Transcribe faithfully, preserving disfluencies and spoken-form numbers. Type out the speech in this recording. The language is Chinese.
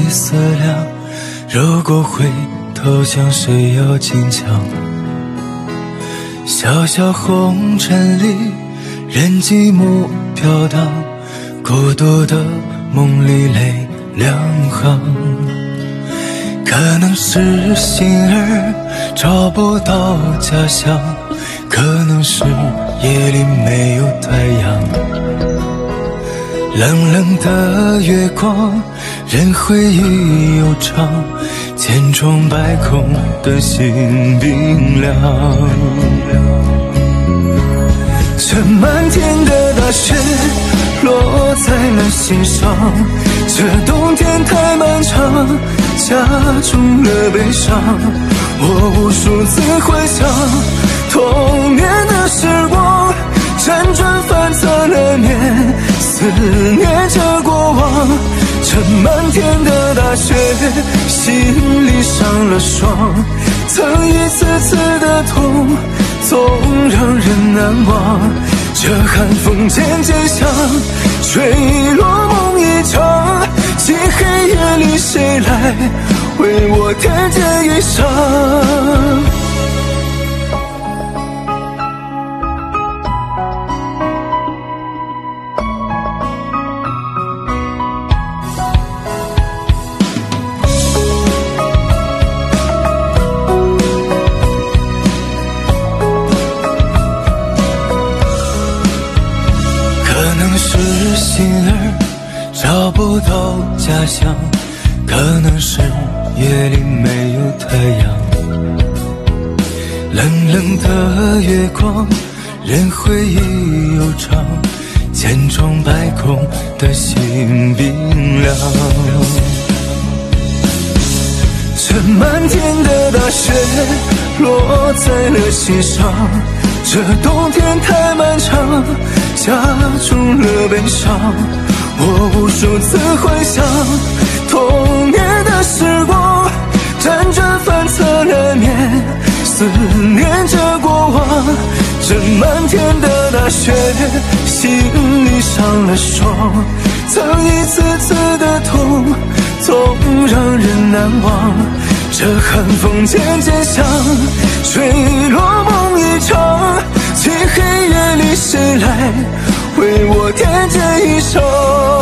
思量，如果回头想，谁要坚强？小小红尘里，任寂寞飘荡，孤独的梦里泪两行。可能是心儿找不到家乡，可能是夜里没有太阳。冷冷的月光，任回忆悠长，千疮百孔的心冰凉。这漫天的大雪落在了心上，这冬天太漫长，加重了悲伤。我无数次回想童年的时光，辗转反侧了念，思念着过往。这漫天的大雪，心里伤了霜，曾一次次的痛，总让人难忘。这寒风渐渐响，坠落梦一场。漆黑夜里，谁来为我添件衣裳？可能是心儿找不到家乡，可能是夜里没有太阳。冷冷的月光，任回忆悠长，千疮百孔的心冰凉。这漫天的大雪落在了心上，这冬天太漫长，加重了悲伤。我无数次回想童年的时光，辗转反侧了念，思念着过往。这漫天的大雪，心里伤了霜，曾一次次的痛，总让人难忘。这寒风渐渐响，坠落梦一场。漆黑夜里，谁来为我添件衣裳？